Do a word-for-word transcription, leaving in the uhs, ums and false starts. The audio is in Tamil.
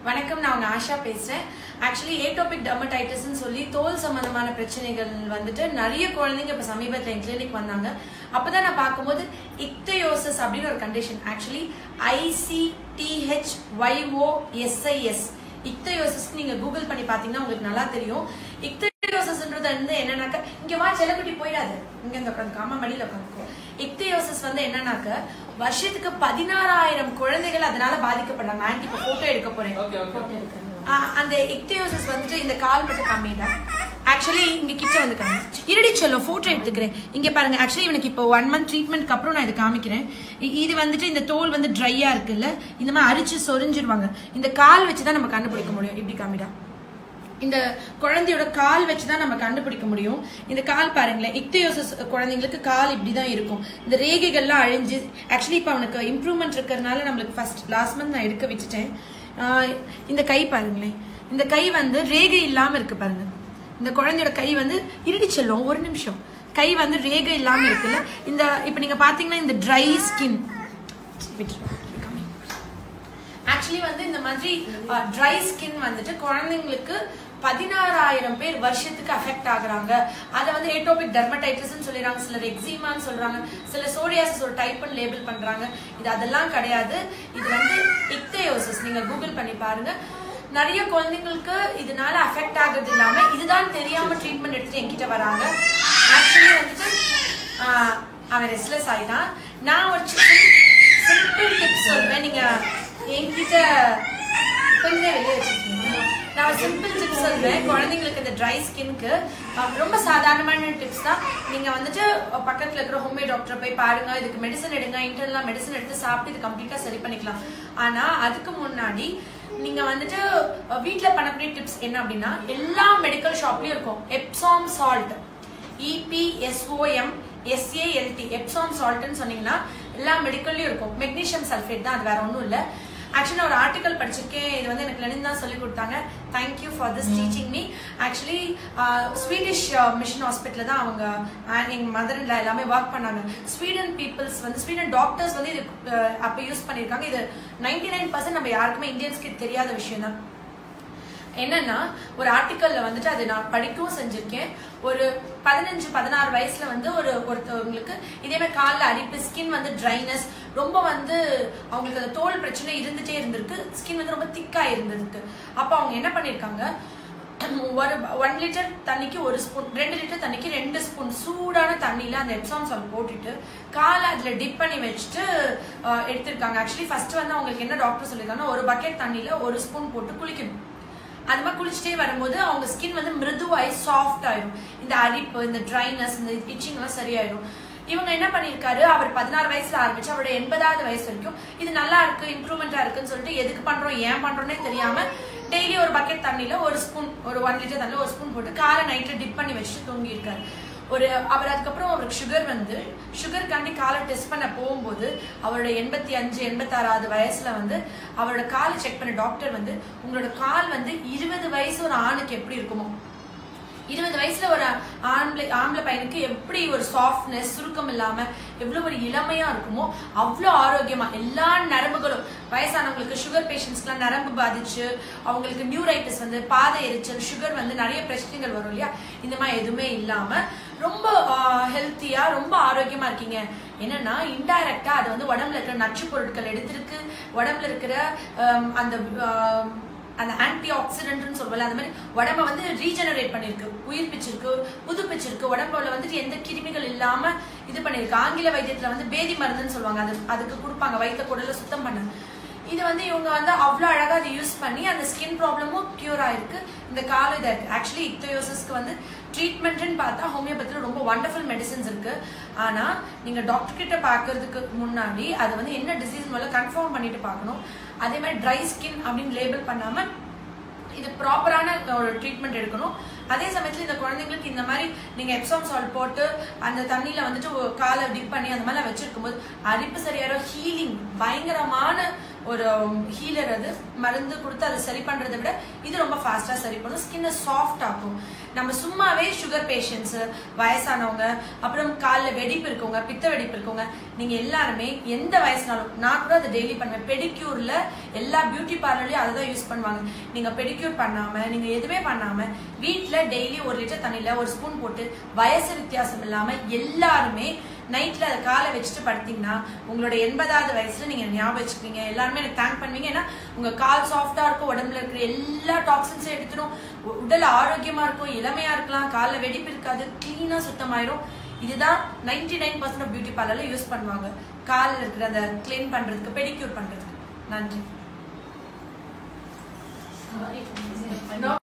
வணக்கம், நான் உங்க ஆஷா பேசுறேன். ஆக்சுவலி ஏட்டோபிக் டெர்மடைட்டிஸ் சொல்லி தோல் சம்பந்தமான பிரச்சனைகள் வந்துட்டு நிறைய குழந்தைங்க இப்ப சமீபத்துல என் கிளினிக் வந்தாங்க. அப்பதான் நான் பார்க்கும்போது இக்தயோசிஸ் அப்படின்னு ஒரு கண்டிஷன், ஆக்சுவலி ஐசிடிஹெச்ஒய்ஓஎஸ்ஐஎஸ் இக்தயோசிஸ் நீங்க கூகுள் பண்ணி பாத்தீங்கன்னா உங்களுக்கு நல்லா தெரியும். இக்தயோசிஸ்ன்றது வந்து என்னன்னாக்க, இங்க வா செல்லக்குட்டி போயிடாது, இங்க இந்த உட்காந்து அம்மா மடியில உட்காந்துக்கோ. இக்தயோசிஸ் வந்து என்னன்னாக்க வருஷத்துக்கு பதினாறாயிரம் குழந்தைகள் அதனால பாதிக்கப்படுறாங்க. ஆன்டி இப்ப போட்டோ எடுக்க போறேன். அந்த இக்தயோசிஸ் வந்துட்டு இந்த கால் மட்டும் காமிடா. ஆக்சுவலி இங்க கிட்ட வந்து காமி இருடி சொல்லும் போட்டோ எடுத்துக்கிறேன். இங்க பாருங்க, ஆக்சுவலி இவனுக்கு இப்போ ஒன் மந்த் ட்ரீட்மெண்ட்க்கு அப்புறம் நான் இதை காமிக்கிறேன். இது வந்துட்டு இந்த தோல் வந்து ட்ரையா இருக்குல்ல, இந்த மாதிரி அரிச்சு சொரிஞ்சிருவாங்க. இந்த கால் வச்சுதான் நம்ம கண்டுபிடிக்க முடியும். இப்படி காமிடா, இந்த குழந்தையோட கால் வச்சுதான் நம்ம கண்டுபிடிக்க முடியும். இந்த கால் பாருங்களேன், இக்தயோசிஸ் குழந்தைங்களுக்கு கால் இப்படிதான் இருக்கும். இந்த ரேகைகள்லாம் அழிஞ்சு, ஆக்சுவலி இப்ப அவனுக்கு இம்ப்ரூவ்மெண்ட் இருக்கிறதுனால நம்மளுக்கு ஃபர்ஸ்ட் லாஸ்ட் மந்த் நான் எடுக்க வச்சுட்டேன். இந்த கை பாருங்களேன், இந்த கை வந்து ரேகை இல்லாம இருக்கு பாருங்க. இந்த குழந்தையோட கை வந்து இருடி செல்லும், ஒரு நிமிஷம், கை வந்து ரேகை இல்லாம இருக்குல்ல. இந்த இப்ப நீங்க பாத்தீங்கன்னா இந்த ட்ரை ஸ்கின், ஆக்சுவலி வந்து இந்த மாதிரி ட்ரை ஸ்கின் வந்துட்டு குழந்தைங்களுக்கு பதினாறாயிரம் பேர் வருஷத்துக்கு அஃபெக்ட் ஆகுறாங்க. அதை வந்து ஏட்டோபிக் டெர்மடைட்டிஸ் சொல்லிடுறாங்க, சிலர் எக்ஸிமான்னு சொல்றாங்க, சில சோரியாசிஸ் ஒரு டைப்னு லேபிள் பண்றாங்க. இது அதெல்லாம் கிடையாது, இது வந்து இக்தயோசிஸ். நீங்க கூகுள் பண்ணி பாருங்க. நிறைய குழந்தைங்களுக்கு இதனால அஃபெக்ட் ஆகுறது இல்லாம இதுதான் தெரியாம ட்ரீட்மெண்ட் எடுத்துட்டு என்கிட்ட வராங்க. ஆக்சுவலி வந்துட்டு அவன் ரெஸ்ட்லெஸ் ஆயிட்டான். நான் ஒரு சிம்பிள் டிப்ஸ் சொல்றேன், நீங்க என்கிட்ட கொஞ்சம் வெளியே வச்சிருக்கீங்க. நான் சிம்பிள் டிப்ஸ் சொல்றேன் குழந்தைங்களுக்கு இந்த ட்ரை ஸ்கின்க்கு. ரொம்ப சாதாரணமான டிப்ஸ் தான். நீங்க வந்துட்டு பக்கத்துல இருக்கிற ஹோம்மேட் டாக்டரை போய் பாருங்க, இதுக்கு மெடிசன் எடுங்க, இன்டர்னலா மெடிசன் எடுத்து சாப்பிட்டு இது கம்ப்ளீட்டா சரி பண்ணிக்கலாம். ஆனா அதுக்கு முன்னாடி நீங்க வந்துட்டு வீட்டுல பண்ணக்கூடிய டிப்ஸ் என்ன அப்படின்னா, எல்லா மெடிக்கல் ஷாப்லயும் இருக்கும் Epsom salt, E P S O M S A L T Epsom சால்ட்னு சொன்னீங்கன்னா எல்லா மெடிக்கல்லயும் இருக்கும். மெக்னீசியம் சல்ஃபேட் தான், அது வேற ஒன்றும் இல்லை. ஆக்சுவலி நான் ஒரு ஆர்டிகல் படிச்சிருக்கேன், இது வந்து எனக்கு லெனின் தான் சொல்லி கொடுத்தாங்க. Thank you for this teaching me. Actually Swedish mission hospital தான் அவங்க எங்க மதர் இன்லா எல்லாமே ஒர்க் பண்ணாங்க. ஸ்வீடன் பீப்புள்ஸ் வந்து ஸ்வீடன் டாக்டர்ஸ் வந்து இது அப்போ யூஸ் பண்ணியிருக்காங்க. இது நைன்டி நைன் பர்சன்ட் நம்ம யாருக்குமே இந்தியன்ஸ்க்கு தெரியாத விஷயம் தான். என்னன்னா, ஒரு ஆர்டிக்கல்ல வந்துட்டு அதை நான் படிக்கவும் செஞ்சிருக்கேன். ஒரு பதினஞ்சு பதினாறு வயசுல வந்து ஒரு ஒருத்தவங்களுக்கு இதே மாதிரி காலில் அரிப்பு, ஸ்கின் வந்து ட்ரைனஸ், ரொம்ப வந்து அவங்களுக்கு அந்த தோல் பிரச்சனை இருந்துட்டே இருந்திருக்கு, ஸ்கின் வந்து ரொம்ப திக்கா இருந்திருக்கு. அப்போ அவங்க என்ன பண்ணிருக்காங்க, ஒரு ஒன் லிட்டர் தண்ணிக்கு ஒரு ஸ்பூன், ரெண்டு லிட்டர் தண்ணிக்கு ரெண்டு ஸ்பூன் சூடான தண்ணியில அந்த எப்சாம் சால்ட் போட்டுட்டு காலை அதுல டிப் பண்ணி வச்சுட்டு எடுத்திருக்காங்க. ஆக்சுவலி ஃபர்ஸ்ட் வந்து அவங்களுக்கு என்ன டாக்டர் சொல்லியிருக்காங்கன்னா, ஒரு பக்கெட் தண்ணியில ஒரு ஸ்பூன் போட்டு குளிக்கணும். அது மாதிரி குளிச்சுட்டே வரும்போது அவங்க ஸ்கின் வந்து மிருதுவாய் சாஃப்ட் ஆயிடும். இந்த அரிப்பு, இந்த ட்ரைனஸ், இந்த இச்சிங் எல்லாம் சரியாயிடும். இவங்க என்ன பண்ணிருக்காரு, அவர் பதினாறு வயசுல ஆரம்பிச்சு அவரோட எண்பதாவது வயசு வரைக்கும் இது நல்லா இருக்கு, இம்ப்ரூவ்மெண்டா இருக்குன்னு சொல்லிட்டு எதுக்கு பண்றோம் ஏன் பண்றோம்னே தெரியாம டெய்லி ஒரு பக்கெட் தண்ணியில ஒரு ஸ்பூன், ஒரு ஒன் லிட்டர் தண்ணியில ஒரு ஸ்பூன் போட்டு காலை நைட்ல டிப் பண்ணி வச்சுட்டு தூங்கி இருக்காரு. ஒரு அவர் அதுக்கப்புறம் அவருக்கு சுகர் வந்து சுகருக்காண்டி காலை டெஸ்ட் பண்ண போகும்போது அவரோட எண்பத்தி அஞ்சு எண்பத்தி ஆறாவது வயசுல வந்து அவரோட காலை செக் பண்ண டாக்டர் வந்து, உங்களோட கால் வந்து இருபது வயசு ஒரு ஆணுக்கு எப்படி இருக்குமோ, இருபது வயசுல ஒரு ஆம்பளை ஆம்பளை பையனுக்கு எப்படி ஒரு சாஃப்ட்னஸ், சுருக்கம் இல்லாம எவ்வளவு ஒரு இளமையா இருக்குமோ அவ்வளவு ஆரோக்கியமா எல்லா நரம்புகளும், வயசானவங்களுக்கு சுகர் பேஷண்ட்ஸ்க்குலாம் நரம்பு பாதிச்சு அவங்களுக்கு நியூரைட்டிஸ் வந்து பாதை எரிச்சல், சுகர் வந்து நிறைய பிரச்சனைகள் வரும் இல்லையா, இந்த மாதிரி எதுவுமே இல்லாம ரொம்ப ஹெல்த்தியா ரொம்ப ஆரோக்கியமா இருக்கீங்க. என்னன்னா இன்டைரக்டா அது வந்து உடம்புல இருக்கிற நச்சு பொருட்கள் எடுத்திருக்கு, உடம்புல இருக்கிற அந்த அந்த ஆன்டி ஆக்சிடென்ட்னு சொல்லுவாங்க, அந்த மாதிரி உடம்ப வந்து ரீஜெனரேட் பண்ணிருக்கு, உயிர்ப்பிச்சிருக்கு, புதுப்பிச்சிருக்கு. உடம்புல வந்துட்டு எந்த கிருமிகள் இல்லாம இது பண்ணிருக்கு. ஆங்கில வைத்தியத்துல வந்து பேதி மருந்துன்னு சொல்லுவாங்க, அது அதுக்கு கொடுப்பாங்க வயிற்று குடல சுத்தம் பண்ண. இது வந்து இவங்க வந்து அவ்வளோ அழகா அதை யூஸ் பண்ணி அந்த ஸ்கின் ப்ராப்ளமும் கியூர் ஆயிருக்கு. இந்த காலம் இதாக இருக்கு. ஆக்சுவலி இக்தயோசிஸ்க்கு வந்து ட்ரீட்மெண்ட்னு பார்த்தா ஹோமியோபதியில் ரொம்ப வண்டர்ஃபுல் மெடிசன்ஸ் இருக்கு. ஆனா நீங்க டாக்டர் கிட்ட பாக்குறதுக்கு முன்னாடி அது வந்து என்ன டிசீஸ் முதல்ல கன்ஃபார்ம் பண்ணிட்டு பார்க்கணும். அதே மாதிரி ட்ரை ஸ்கின் அப்படின்னு லேபிள் பண்ணாம இது ப்ராப்பரான ஒரு ட்ரீட்மெண்ட் எடுக்கணும். அதே சமயத்துல இந்த குழந்தைங்களுக்கு இந்த மாதிரி நீங்க எப்சாம் சால்ட் போட்டு அந்த தண்ணியில வந்துட்டு காலை டிப் பண்ணி அந்த மாதிரி வச்சிருக்கும் போது அரிப்பு சரியாயிரும். ஹீலிங் பயங்கரமான ஒரு ஹீலர், அது மருந்து கொடுத்து அதை சரி பண்றதை விட இது ரொம்ப ஃபாஸ்டா சரி பண்ணும், ஸ்கின்னை சாஃப்ட் ஆகும். நம்ம சும்மாவே சுகர் பேஷண்ட்ஸ், வயசானவங்க, அப்புறம் கால் கால்ல வெடிப்பு இருக்கவங்க, பித்த வெடிப்பு இருக்கவங்க, நீங்க எல்லாருமே எந்த வயசுனாலும், நான் கூட அதை டெய்லி பண்ணுவேன். பெடிக்யூர்ல எல்லா பியூட்டி பார்லர்லயும் அதை தான் யூஸ் பண்ணுவாங்க. நீங்க பெடிக்யூர் பண்ணாம நீங்க எதுவுமே பண்ணாம வீட்டுல டெய்லி ஒரு லிட்டர் தண்ணியில ஒரு ஸ்பூன் போட்டு வயசு வித்தியாசம் இல்லாம எல்லாருமே நைட்ல அதை காலை வச்சுட்டு படுத்தீங்கன்னா உங்களோட எண்பதாவது வயசுல நீங்க ஞாபகம் வச்சுப்பீங்க. எல்லாருமே எனக்கு தேங்க் பண்ணுவீங்க. ஏன்னா உங்க கால் சாஃப்டா இருக்கும், உடம்புல இருக்கிற எல்லா டாக்ஸின்ஸும் எடுத்துடும், உடல் ஆரோக்கியமா இருக்கும், இளமையா இருக்கலாம், காலில் வெடிப்பு இருக்காது, கிளீனா சுத்தமாயிரும். இதுதான் ninety nine percent of beauty பார்லர்ல யூஸ் பண்ணுவாங்க, காலில் இருக்கிற அந்த கிளீன் பண்றதுக்கு, பெடிக்யூர் பண்றதுக்கு. நன்றி.